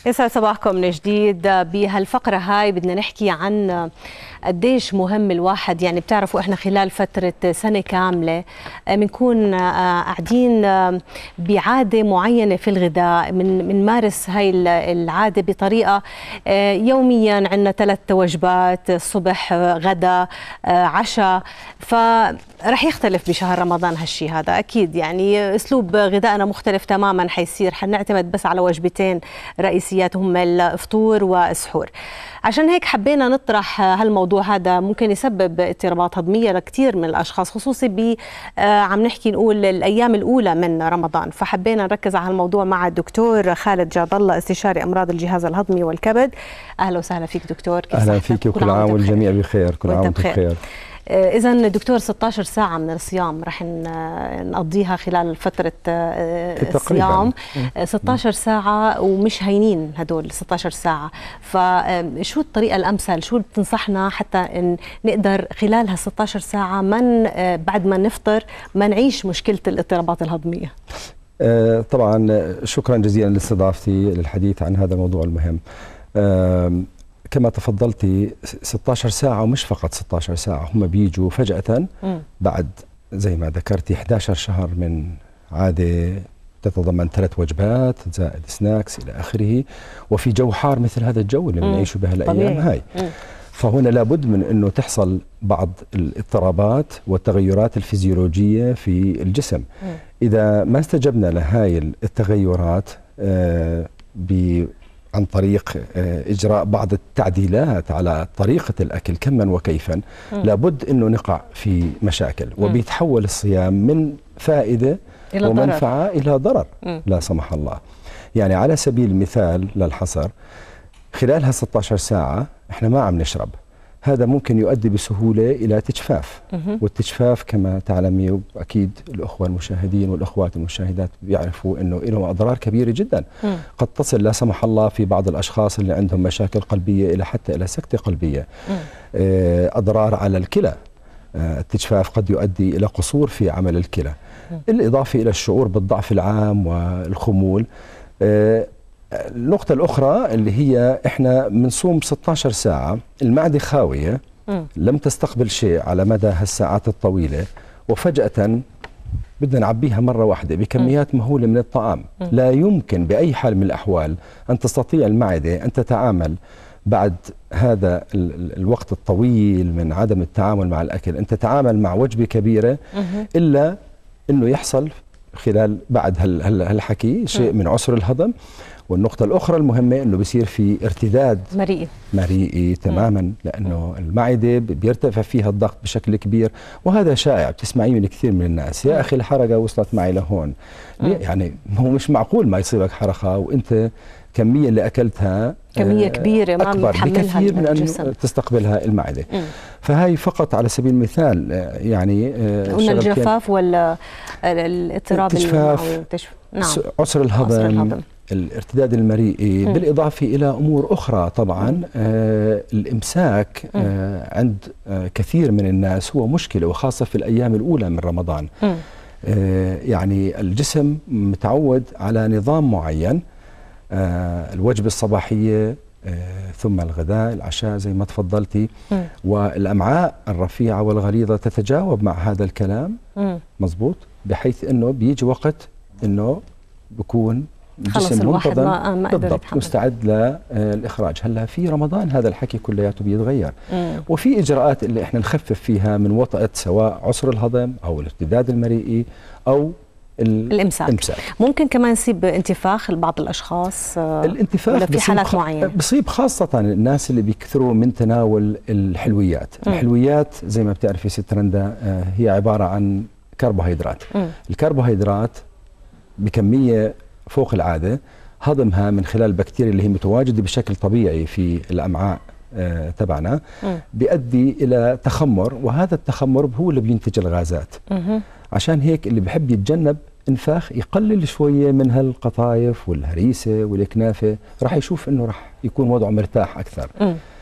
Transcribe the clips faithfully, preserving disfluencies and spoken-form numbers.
يسعد صباحكم من جديد. بهالفقرة هاي بدنا نحكي عن قديش مهم الواحد، يعني بتعرفوا احنا خلال فترة سنة كاملة بنكون قاعدين بعادة معينة في الغذاء، من بنمارس هاي العادة بطريقة يوميا. عندنا ثلاث وجبات، الصبح، غدا، عشاء، فرح يختلف بشهر رمضان هالشي هذا أكيد. يعني أسلوب غذائنا مختلف تماما، حيصير حنعتمد بس على وجبتين رئيسيات هم الفطور والسحور. عشان هيك حبينا نطرح هالموضوع هذا، ممكن يسبب اضطرابات هضمية لكثير من الأشخاص، خصوصي ب عم نحكي نقول الأيام الأولى من رمضان. فحبينا نركز على هالموضوع مع الدكتور خالد جاد الله، استشاري أمراض الجهاز الهضمي والكبد. أهلا وسهلا فيك دكتور. كيف أهلا فيك وكل عام والجميع بخير. كل عام وانتم بخير. إذا دكتور ستة عشر ساعة من الصيام رح نقضيها خلال فترة الصيام، ستة عشر ساعة ومش هينين هدول ستة عشر ساعة. فشو الطريقة الأمثل، شو بتنصحنا حتى نقدر خلال هال ستة عشر ساعة من بعد ما نفطر ما نعيش مشكلة الاضطرابات الهضمية؟ طبعا شكرا جزيلا لاستضافتي للحديث عن هذا الموضوع المهم. كما تفضلتي ستة عشر ساعة، ومش فقط ستة عشر ساعة، هم بيجوا فجأة م. بعد زي ما ذكرتي إحدى عشر شهر من عادة تتضمن ثلاث وجبات زائد سناكس إلى آخره، وفي جو حار مثل هذا الجو اللي بنعيشه بهالأيام هاي. م. فهنا لابد من أنه تحصل بعض الاضطرابات والتغيرات الفيزيولوجية في الجسم. م. إذا ما استجبنا لهاي التغيرات آه ب عن طريق إجراء بعض التعديلات على طريقة الأكل كما وكيفا، م. لابد أنه نقع في مشاكل، م. وبيتحول الصيام من فائدة إلى ومنفعة ضرر. إلى ضرر م. لا سمح الله. يعني على سبيل المثال للحصر، خلال ها ستة عشر ساعة إحنا ما عم نشرب، هذا ممكن يؤدي بسهولة إلى تجفاف، والتجفاف كما تعلمي أكيد الأخوة المشاهدين والأخوات المشاهدات بيعرفوا أنه له أضرار كبيرة جدا، م. قد تصل لا سمح الله في بعض الأشخاص اللي عندهم مشاكل قلبية إلى حتى إلى سكتة قلبية. م. أضرار على الكلى، التجفاف قد يؤدي إلى قصور في عمل الكلى، م. الإضافة إلى الشعور بالضعف العام والخمول. النقطة الأخرى اللي هي إحنا بنصوم ستة عشر ساعة، المعدة خاوية، م. لم تستقبل شيء على مدى هالساعات الطويلة، وفجأة بدنا نعبيها مرة واحدة بكميات م. مهولة من الطعام. م. لا يمكن بأي حال من الأحوال أن تستطيع المعدة أن تتعامل بعد هذا الوقت الطويل من عدم التعامل مع الأكل، أن تتعامل مع وجبة كبيرة م. إلا أنه يحصل خلال بعد هالحكي شيء م. من عسر الهضم. والنقطة الأخرى المهمة أنه بيصير في ارتداد مريئي مريئي تماما، م. لأنه المعدة بيرتفع فيها الضغط بشكل كبير، وهذا شائع بتسمعيه من كثير من الناس. يا أخي الحرقة وصلت معي لهون، يعني هو مش معقول ما يصيبك حرقة وأنت كمية اللي أكلتها كمية كبيرة ما بتحملها بكثير من أن تستقبلها المعدة. م. فهي فقط على سبيل المثال. يعني قلنا الجفاف ولا الاضطراب التجفاف، نعم. عسر الهضم, عسر الهضم. الارتداد المريئي، م. بالإضافة إلى أمور أخرى طبعا. آه الإمساك آه عند آه كثير من الناس هو مشكلة، وخاصة في الأيام الأولى من رمضان. آه يعني الجسم متعود على نظام معين، آه الوجبة الصباحية آه ثم الغداء، العشاء زي ما تفضلتي، م. والأمعاء الرفيعة والغليظة تتجاوب مع هذا الكلام، م. مزبوط، بحيث أنه بيجي وقت أنه بيكون الجسم منتظم ما ما بالضبط مستعد للإخراج. هلا في رمضان هذا الحكي كلياته بيتغير، م. وفي إجراءات اللي احنا نخفف فيها من وطأة سواء عسر الهضم أو الارتداد المريئي أو الإمساك. الإمساك. ممكن كمان يصيب انتفاخ لبعض الأشخاص، الانتفاخ في حالات معينة بصيب خاصة الناس اللي بيكثروا من تناول الحلويات. م. الحلويات زي ما بتعرفي ست رندا هي عبارة عن كربوهيدرات. م. الكربوهيدرات بكمية فوق العادة، هضمها من خلال البكتيريا اللي هي متواجدة بشكل طبيعي في الأمعاء آه تبعنا بيؤدي إلى تخمر، وهذا التخمر هو اللي بينتج الغازات. م. عشان هيك اللي بحب يتجنب انفاخ يقلل شوية من هالقطايف والهريسة والكنافة، راح يشوف انه راح يكون وضعه مرتاح أكثر. م.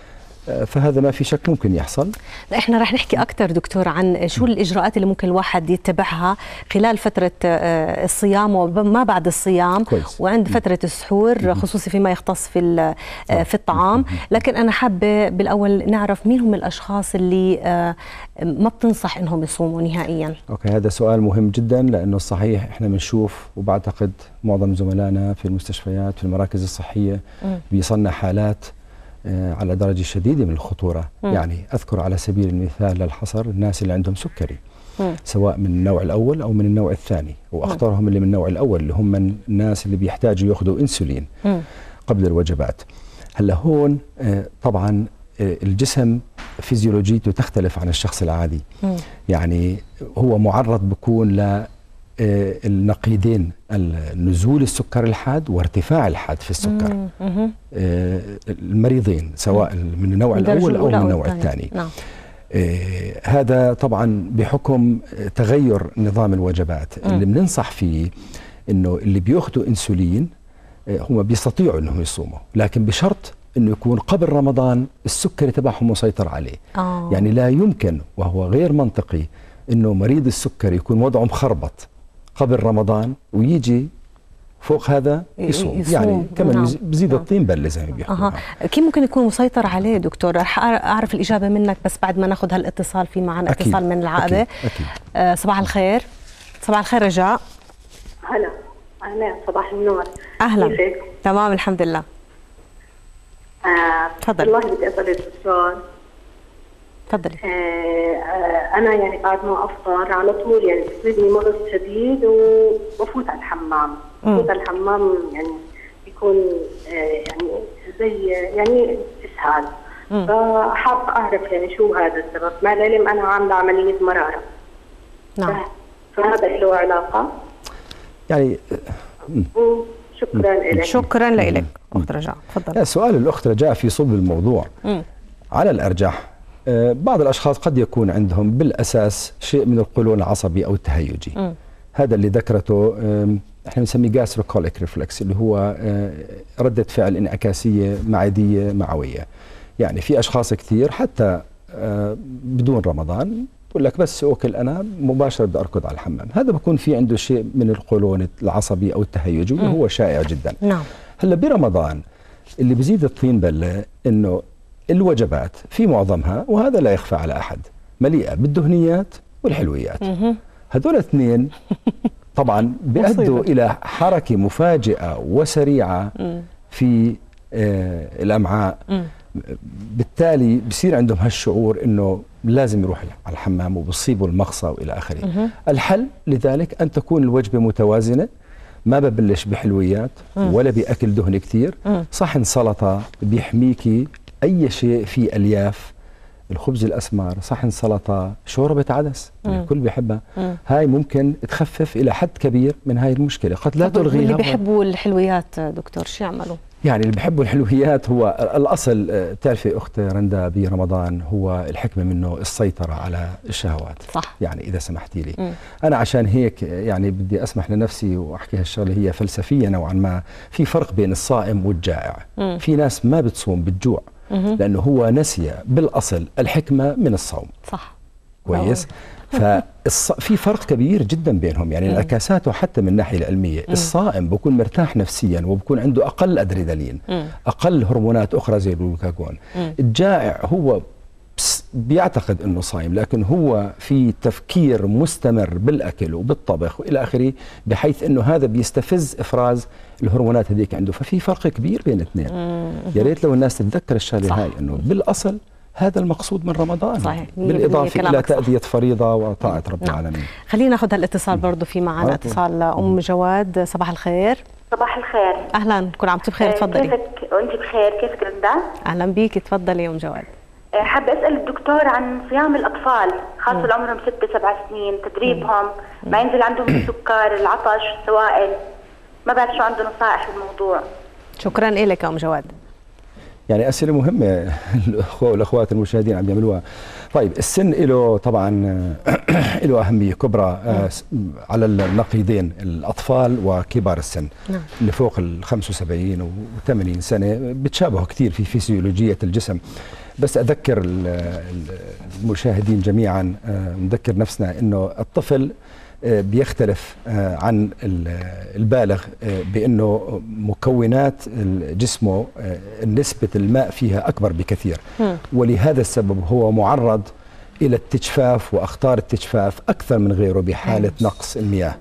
فهذا ما في شك ممكن يحصل. احنا رح نحكي اكثر دكتور عن شو الاجراءات اللي ممكن الواحد يتبعها خلال فتره الصيام وما بعد الصيام كويس. وعند فتره السحور خصوصي فيما يختص في في الطعام. لكن انا حابه بالاول نعرف مين هم الاشخاص اللي ما بتنصح انهم يصوموا نهائيا. اوكي، هذا سؤال مهم جدا، لانه الصحيح احنا بنشوف وبعتقد معظم زملائنا في المستشفيات في المراكز الصحيه بيصنع حالات على درجة شديدة من الخطورة. م. يعني أذكر على سبيل المثال للحصر الناس اللي عندهم سكري، م. سواء من النوع الأول أو من النوع الثاني، وأخطرهم اللي من النوع الأول اللي هم من الناس اللي بيحتاجوا يأخذوا إنسولين م. قبل الوجبات. هلا هون طبعا الجسم فيزيولوجيته تختلف عن الشخص العادي. م. يعني هو معرض بيكون ل النقيضين، النزول السكر الحاد وارتفاع الحاد في السكر. مم. المريضين سواء من النوع الأول أو من النوع الثاني. نعم. هذا طبعا بحكم تغير نظام الوجبات. مم. اللي بننصح فيه إنه اللي بيأخذوا إنسولين هم بيستطيعوا إنهم يصوموا، لكن بشرط إنه يكون قبل رمضان السكري تبعهم مسيطر عليه. آه. يعني لا يمكن وهو غير منطقي إنه مريض السكري يكون وضعه مخربط قبل رمضان ويجي فوق هذا يصوم, يصوم. يعني كمان نعم. بزيد نعم. الطين بله زي ما بيحكوا. أه. كيف ممكن يكون مسيطر عليه دكتور؟ رح اعرف الاجابه منك بس بعد ما ناخذ هالاتصال. في معنا اتصال من العقبه. أكيد. أكيد. آه صباح الخير. صباح الخير رجاء. هلا اهلا، صباح النور. اهلا. كيفك؟ تمام الحمد لله. تفضلي. آه والله بدي اسالك سؤال. تفضلي. آه آه انا يعني بعد ما افطر على طول يعني بيصيبني مغص شديد وبفوت على الحمام. بفوت على الحمام يعني بيكون آه يعني زي يعني اسهال. فحاب اعرف يعني شو هذا السبب، مع العلم انا عامله عمليه مراره. نعم. فهذا له علاقه؟ يعني شكرا لك. شكرا لك اخت رجاء. تفضل. سؤال الاخت رجاء في صلب الموضوع. مم. على الارجح بعض الأشخاص قد يكون عندهم بالأساس شيء من القولون العصبي أو التهيجي. م. هذا اللي ذكرته احنا بنسميه جاستروكوليك ريفلكس، اللي هو ردة فعل انعكاسية معدية معوية. يعني في أشخاص كثير حتى بدون رمضان بقول لك بس أكل أنا مباشرة بدي أركض على الحمام، هذا بكون في عنده شيء من القولون العصبي أو التهيجي واللي هو شائع جدا. نعم. هلا برمضان اللي بزيد الطين بلة إنه الوجبات في معظمها، وهذا لا يخفى على أحد، مليئة بالدهنيات والحلويات. هذول الاثنين طبعا بيؤدوا إلى حركة مفاجئة وسريعة في آه الأمعاء. بالتالي بصير عندهم هالشعور إنه لازم يروح على الحمام وبصيبوا المغصة وإلى آخره. الحل لذلك أن تكون الوجبة متوازنة، ما ببلش بحلويات ولا بأكل دهن كثير، صحن سلطة بيحميكي أي شيء فيه ألياف، الخبز الأسمر، صحن سلطة، شوربة عدس اللي الكل بيحبها، هاي ممكن تخفف إلى حد كبير من هاي المشكلة، قد لا تلغيها. اللي بيحبوا الحلويات دكتور شو يعملوا؟ يعني اللي بيحبوا الحلويات هو الأصل، بتعرفي أخت رندا برمضان هو الحكمة منه السيطرة على الشهوات. صح. يعني إذا سمحتي لي م. أنا عشان هيك يعني بدي أسمح لنفسي وأحكي هالشغلة هي فلسفية نوعا ما. في فرق بين الصائم والجائع. م. في ناس ما بتصوم بالجوع لأنه هو نسي بالأصل الحكمة من الصوم. صح. كويس. ففي فرق كبير جدا بينهم، يعني انعكاساته حتى من الناحية العلمية. مم. الصائم بكون مرتاح نفسيا وبكون عنده أقل أدرينالين، مم. أقل هرمونات أخرى زي الجلوكاجون. الجائع هو بيعتقد أنه صايم لكن هو في تفكير مستمر بالأكل وبالطبخ وإلى آخره، بحيث أنه هذا بيستفز إفراز الهرمونات هذيك عنده. ففي فرق كبير بين الاثنين. يا ريت لو الناس تتذكر الشغله هاي انه بالاصل هذا المقصود من رمضان. صحيح. بالاضافه الى تاديه فريضه وطاعه رب نعم. العالمين. خلينا ناخذ هالاتصال برضه. في معنا اتصال ام جواد. صباح الخير. صباح الخير. اهلا، كل عام وانت بخير. تفضلي. كيفك وانت بخير؟ كيفك رندا؟ اهلا بيكي، تفضلي يا ام جواد. حابه اسال الدكتور عن صيام الاطفال خاصه اللي عمرهم ست سبع سنين، تدريبهم ما ينزل عندهم السكر، العطش، السوائل، ما بعرف شو عنده نصائح بالموضوع. شكرا لك يا ام جواد. يعني اسئله مهمه الاخوه والاخوات المشاهدين عم يعملوها. طيب السن له طبعا له اهميه كبرى على النقيضين، الاطفال وكبار السن. نعم. اللي فوق ال خمسة وسبعين و ثمانين سنه بتشابهوا كثير في فيسيولوجيه الجسم. بس اذكر المشاهدين جميعا، نذكر نفسنا انه الطفل بيختلف عن البالغ بأنه مكونات جسمه نسبة الماء فيها أكبر بكثير، ولهذا السبب هو معرض إلى التجفاف وأخطار التجفاف أكثر من غيره بحالة نقص المياه.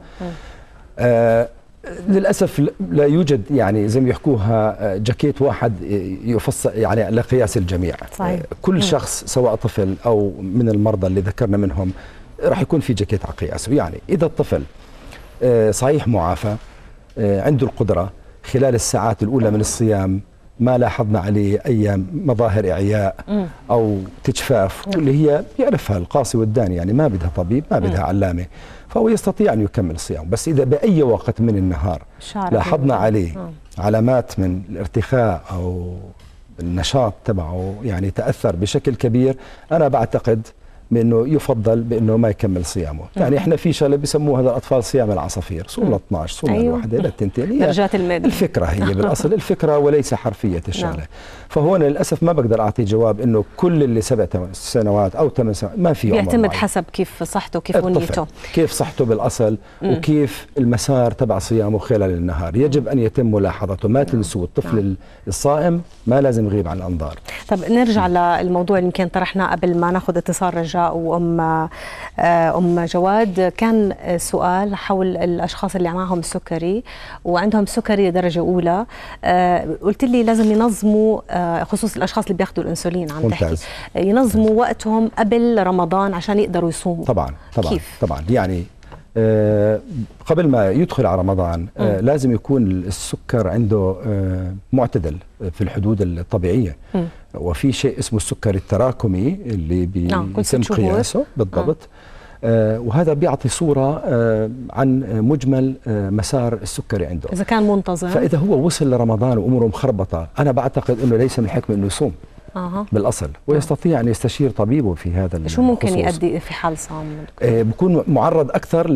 آه للأسف لا يوجد يعني زي ما يحكوها جاكيت واحد يفصل يعني لقياس الجميع. صحيح. كل شخص سواء طفل أو من المرضى اللي ذكرنا منهم راح يكون في جاكيت على قياسه. يعني إذا الطفل صحيح معافى عنده القدرة خلال الساعات الأولى من الصيام ما لاحظنا عليه أي مظاهر إعياء أو تجفاف واللي هي بيعرفها القاصي والداني، يعني ما بدها طبيب ما بدها علامة، فهو يستطيع أن يكمل الصيام. بس إذا بأي وقت من النهار لاحظنا عليه علامات من الارتخاء أو النشاط تبعه يعني تأثر بشكل كبير، أنا بعتقد بانه يفضل بانه ما يكمل صيامه. يعني احنا في شغله بسموها هذا الاطفال صيام العصافير، صوم ل اثنعش صوم ل الواحده ل التنتين، درجات المد الفكره هي بالاصل الفكره وليس حرفيه الشغله. نعم. فهو انا للاسف ما بقدر اعطي جواب انه كل اللي سبع سنوات او ثمان سنوات ما في عمر بيعتمد معين. حسب كيف صحته وكيف نيته، كيف صحته بالاصل مم. وكيف المسار تبع صيامه خلال النهار، يجب ان يتم ملاحظته. ما تنسوا الطفل نعم. الصائم ما لازم يغيب عن الانظار. طب نرجع للموضوع اللي يمكن طرحناه قبل ما ناخذ اتصال رجاء وام ام جواد. كان سؤال حول الاشخاص اللي معهم السكري وعندهم سكري درجه اولى، قلت لي لازم ينظموا خصوص الاشخاص اللي بياخذوا الانسولين، عم تحكي ينظموا ممتاز. وقتهم قبل رمضان عشان يقدروا يصوموا. طبعا طبعا كيف؟ طبعا يعني آه قبل ما يدخل على رمضان آه لازم يكون السكر عنده آه معتدل في الحدود الطبيعية. م. وفي شيء اسمه السكر التراكمي اللي بيتم قياسه بالضبط. آه وهذا بيعطي صورة آه عن مجمل آه مسار السكري عنده إذا كان منتظم. فإذا هو وصل لرمضان وأمره مخربطة أنا بعتقد أنه ليس من الحكمة أنه يصوم أه. بالأصل، ويستطيع أن يستشير طبيبه في هذا الخصوص. شو ممكن يؤدي في حال صام؟ آه بكون معرض أكثر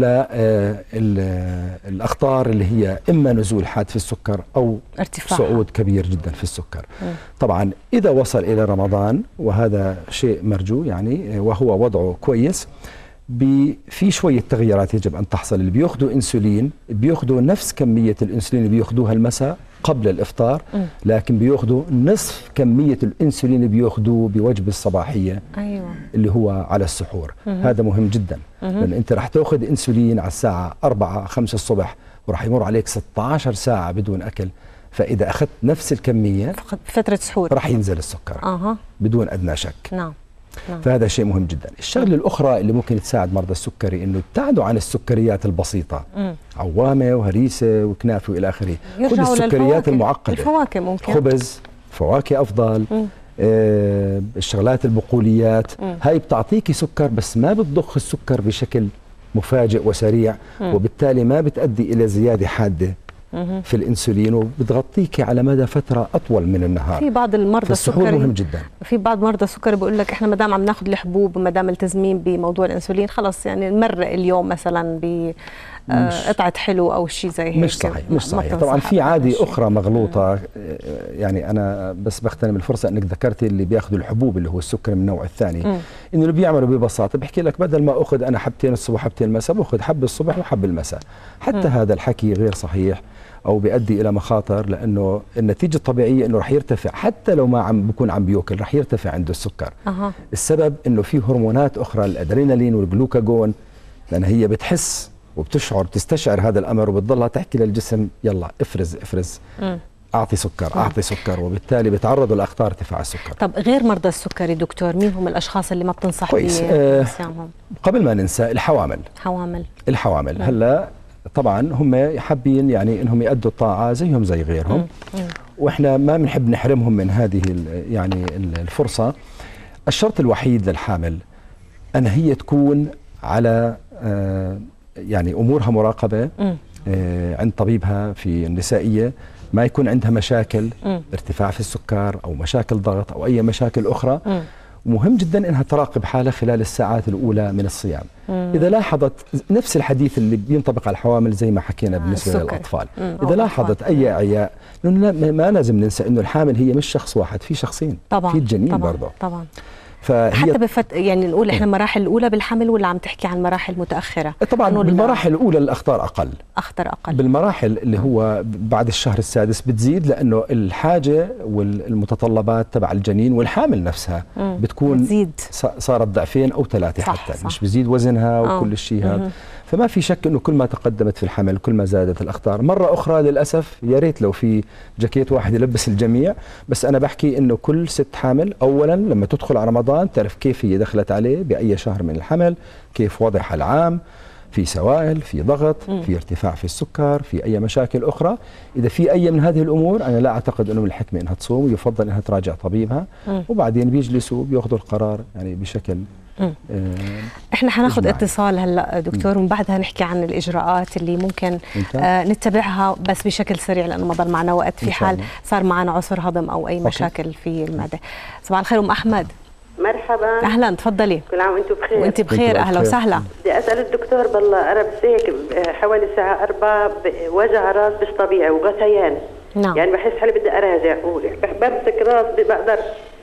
للأخطار اللي هي إما نزول حاد في السكر أو ارتفاع صعود كبير جدا في السكر. م. طبعا إذا وصل إلى رمضان وهذا شيء مرجو يعني وهو وضعه كويس، في شوية تغييرات يجب أن تحصل. اللي بياخذوا إنسولين بياخذوا نفس كمية الإنسولين اللي بياخذوها المساء قبل الإفطار، لكن بياخذوا نصف كمية الإنسولين اللي بياخذوه بوجبة الصباحية. أيوة. اللي هو على السحور. مم. هذا مهم جدا. مم. لأن أنت رح تاخذ إنسولين على الساعة أربعة خمسة الصبح ورح يمر عليك ستة عشر ساعة بدون أكل، فإذا أخذت نفس الكمية فترة سحور رح ينزل السكر أه. بدون أدنى شك. نعم. نعم. فهذا شيء مهم جدا. الشغله الاخرى اللي ممكن تساعد مرضى السكري انه يبتعدوا عن السكريات البسيطه، مم. عوامه وهريسه وكنافه والى اخره. كل السكريات المعقده، الفواكه ممكن، خبز، فواكه افضل، آه الشغلات البقوليات، مم. هاي بتعطيكي سكر بس ما بتضخ السكر بشكل مفاجئ وسريع، مم. وبالتالي ما بتؤدي الى زياده حاده في الانسولين وبتغطيك على مدى فتره اطول من النهار. في بعض المرضى السكري مهم جدا. في بعض مرضى السكري بيقول لك احنا ما دام عم ناخذ الحبوب وما دام ملتزمين بموضوع الانسولين خلص يعني نمرق اليوم مثلا ب قطعه حلو او شيء زي هيك. مش صحيح مش صحيح. طبعا في عاده اخرى مغلوطه. مم. يعني انا بس بغتنم الفرصه انك ذكرتي اللي بياخذوا الحبوب اللي هو السكر من النوع الثاني، مم. انه اللي بيعملوا ببساطه بحكي لك بدل ما اخذ انا حبتين الصبح وحبتين المساء باخذ حبه الصبح وحبه المساء. حتى مم. هذا الحكي غير صحيح او بيؤدي الى مخاطر، لانه النتيجه الطبيعيه انه رح يرتفع حتى لو ما عم بكون عم بياكل رح يرتفع عنده السكر. أه. السبب انه في هرمونات اخرى الادرينالين والجلوكاجون، لان هي بتحس وبتشعر بتستشعر هذا الامر وبتضلها تحكي للجسم يلا افرز افرز م. اعطي سكر م. اعطي سكر، وبالتالي بتعرضوا لاخطار ارتفاع السكر. طب غير مرضى السكري دكتور مين هم الاشخاص اللي ما بتنصح كويس آه قبل ما ننسى الحوامل. حوامل الحوامل م. هلا طبعا هم حابين يعني انهم يأدوا الطاعه زيهم زي غيرهم، م. م. واحنا ما بنحب نحرمهم من هذه يعني الفرصه. الشرط الوحيد للحامل ان هي تكون على آه يعني امورها مراقبه آه عند طبيبها في النسائيه، ما يكون عندها مشاكل م. ارتفاع في السكر او مشاكل ضغط او اي مشاكل اخرى، م. مهم جدا انها تراقب حالها خلال الساعات الاولى من الصيام. مم. اذا لاحظت نفس الحديث اللي بينطبق على الحوامل زي ما حكينا آه بالنسبه السكر. للاطفال، مم. اذا لاحظت اي اعياء، ما لازم ننسى انه الحامل هي مش شخص واحد، في شخصين، طبعا في الجنين طبعا برضه. طبعا حتى بفت يعني نقول احنا المراحل الاولى بالحمل ولا عم تحكي عن مراحل متاخره؟ طبعا بالمراحل الاولى الاخطار اقل اخطر اقل بالمراحل اللي هو بعد الشهر السادس بتزيد، لانه الحاجه والمتطلبات تبع الجنين والحامل نفسها مم. بتكون بتزيد. صارت ضعفين او ثلاثه حتى صح. مش بزيد وزنها وكل الشيء هذا. فما في شك انه كل ما تقدمت في الحمل كل ما زادت الاخطار. مره اخرى للاسف يا ريت لو في جاكيت واحد يلبس الجميع، بس انا بحكي انه كل ست حامل اولا لما تدخل على رمضان تعرف كيف هي دخلت عليه، باي شهر من الحمل، كيف وضعها العام، في سوائل، في ضغط، م. في ارتفاع في السكر، في اي مشاكل اخرى. اذا في اي من هذه الامور انا لا اعتقد انه من الحكمه انها تصوم، ويفضل انها تراجع طبيبها م. وبعدين بيجلسوا بياخذوا القرار يعني بشكل آه احنا حناخذ اتصال هلا دكتور، ومن بعدها نحكي عن الاجراءات اللي ممكن آه نتبعها بس بشكل سريع لانه ما ضل معنا وقت في حال صار معنا عسر هضم او اي مشاكل أوكي. في المعده. صباح الخير ام احمد. مرحبا. اهلا تفضلي. كل عام وانتم بخير. وانت بخير اهلا وسهلا. بدي اسال الدكتور بالله انا بس هيك حوالي الساعه أربعة وجع راس مش طبيعي وغثيان. نعم. يعني بحس حالي بدي اراجع، بمسك راس بقدر،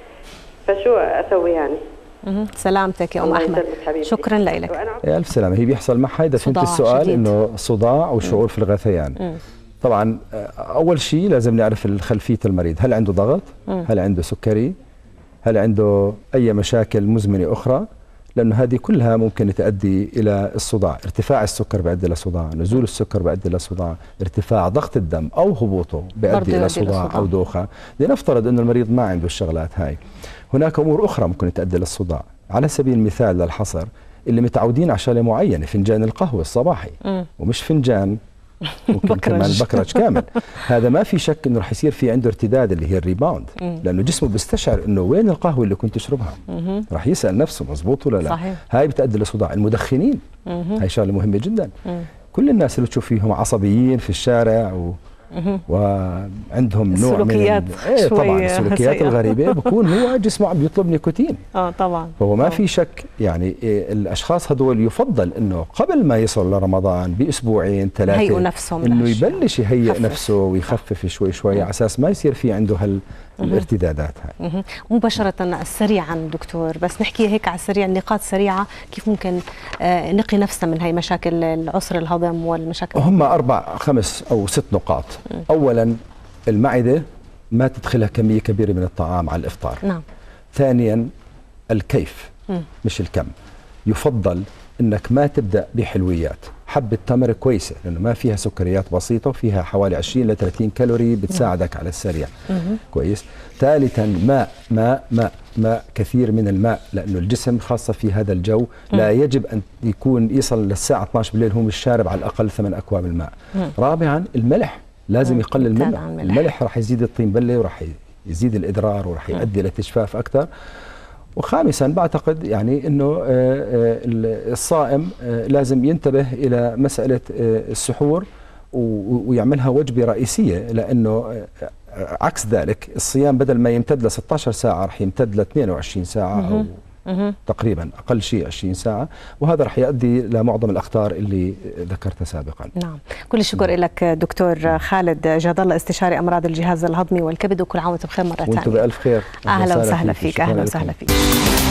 فشو اسوي يعني؟ اها سلامتك يا ام احمد. شكرا لك. الف سلامه. هي بيحصل معها اذا فهمت السؤال انه صداع وشعور في الغثيان. مم. طبعا اول شيء لازم نعرف خلفيه المريض، هل عنده ضغط؟ مم. هل عنده سكري؟ هل عنده أي مشاكل مزمنة أخرى؟ لأنه هذه كلها ممكن تؤدي إلى الصداع. ارتفاع السكر بيؤدي إلى صداع، نزول السكر بيؤدي إلى صداع، ارتفاع ضغط الدم أو هبوطه بيؤدي إلى صداع أو دوخة. لنفترض أنه المريض ما عنده الشغلات هاي. هناك أمور أخرى ممكن تؤدي للصداع، على سبيل المثال للحصر اللي متعودين على شغلة معينة، فنجان القهوة الصباحي م. ومش فنجان ممكن كمان البكرج كامل. هذا ما في شك انه رح يصير في عنده ارتداد اللي هي الريباوند، لانه جسمه بيستشعر انه وين القهوه اللي كنت تشربها، رح يسال نفسه مزبوط ولا لا. صحيح. هاي بتؤدي لصداع. المدخنين هاي شغله مهمه جدا. مم. كل الناس اللي تشوف فيهم عصبيين في الشارع و وعندهم نوع من ايه طبعا السلوكيات الغريبه، بكون هو جسمه عم بيطلب نيكوتين. اه طبعا. فهو ما في شك يعني إيه الاشخاص هذول يفضل انه قبل ما يصل لرمضان باسبوعين ثلاثه يهيئوا نفسهم انه يبلش يهيئ نفسه ويخفف شوي شوي على اساس ما يصير في عنده هال الارتدادات هاي. مباشرة سريعا دكتور، بس نحكي هيك على السريع نقاط سريعة كيف ممكن آه نقي نفسنا من هاي مشاكل العسر الهضم والمشاكل. هم أربع خمس أو ست نقاط. م. أولا المعدة ما تدخلها كمية كبيرة من الطعام على الإفطار. نعم. ثانيا الكيف م. مش الكم. يفضل انك ما تبدا بحلويات. حبه تمر كويسه لانه ما فيها سكريات بسيطه وفيها حوالي عشرين ل ثلاثين كالوري بتساعدك على السريع. كويس. ثالثا ماء ماء ماء ماء كثير من الماء، لانه الجسم خاصه في هذا الجو لا يجب ان يكون يصل للساعه اثنعش بالليل هو مش شارب على الاقل ثمان اكواب الماء. رابعا الملح لازم يقلل منه. الملح راح يزيد الطين بله وراح يزيد الادرار وراح يؤدي الى استجفاف اكثر. وخامسا بعتقد يعني انه الصائم لازم ينتبه الى مساله السحور ويعملها وجبه رئيسيه، لانه عكس ذلك الصيام بدل ما يمتد ل ستة عشر ساعه رح يمتد ل اثنين وعشرين ساعه او تقريبا اقل شيء عشرين ساعه، وهذا رح يؤدي لمعظم الاخطار اللي ذكرتها سابقا. نعم، كل الشكر لك دكتور خالد جاد الله، استشاري امراض الجهاز الهضمي والكبد، وكل عام وانتم بخير مره ثانيه. وانتم بالف خير. اهلا وسهلا فيك. اهلا وسهلا فيك.